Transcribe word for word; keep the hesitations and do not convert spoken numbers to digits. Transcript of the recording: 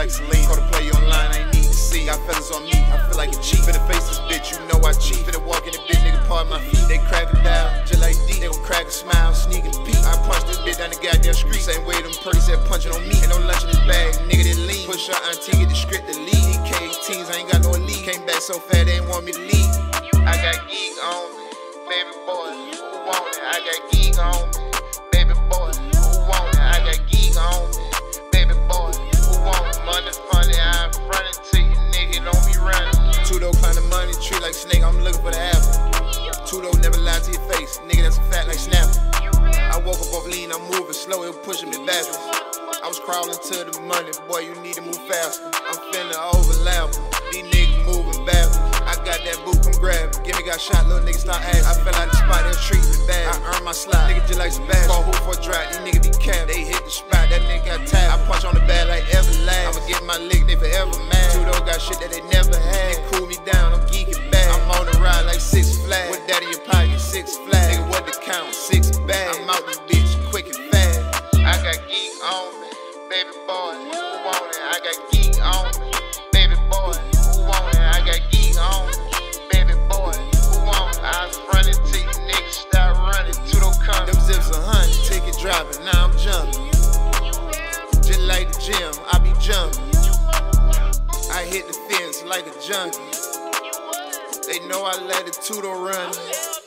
like Celine. Call the play online, I ain't need to see. Got feathers on me, I feel like a cheat. Finna face this bitch, you know I cheat. Finna walk in the bitch, nigga, part my feet. They crack it down, just like D. They gon' crack a smile, sneak and peek. I punch this bitch down the goddamn street. Same way them perks said punching on me. Ain't no lunch in this bag, nigga, that lean. Push your auntie, get the script to lead. D K eighteens, I ain't got no elite. Came back so fat, they ain't want me to leave. I got geek on me, baby boy, who want it? I got geek on me, baby boy, who want it? I got geek on me, baby boy, who want it? Money funny, I'm running to you, nigga, don't be running. Tudo climb the money tree like snake, I'm looking for the apple. Tudo never lie to your face, nigga, that's a fact like Snapper. I woke up off lean, I'm moving slow, it was pushing me backwards. I was crawling to the money, boy, you need to move faster. I'm finna overlap, these niggas moving backwards. I got that boot, come grab it. Give me got shot, little nigga start asking. I fell out the spot, they'll treat me bad. I earned my slide, nigga just like Sebastian. Call who for a drop, these niggas be capped. They hit the spot, that nigga got tapped. I punch on the bag like Everlast. I'ma get my lick, they forever mad. Tudo got shit that they never had. They cool me down, I'm geeking back. I'm on the ride like Six Flags. With that in your pocket, Six Flags. Nigga, what the count? Six bags. I'm out this bitch, quick and fast. I got geek on me, baby boy, who want it? I got geek on me, baby boy, who want it? I got geek on me, baby boy, who want it? I was running to you niggas, stop running, Tudo come. Them zips a hundred, take it dropping, now I'm jumping. Just like the gym, I be jumping. I hit the fence like a junkie. They know I let the Tudo run.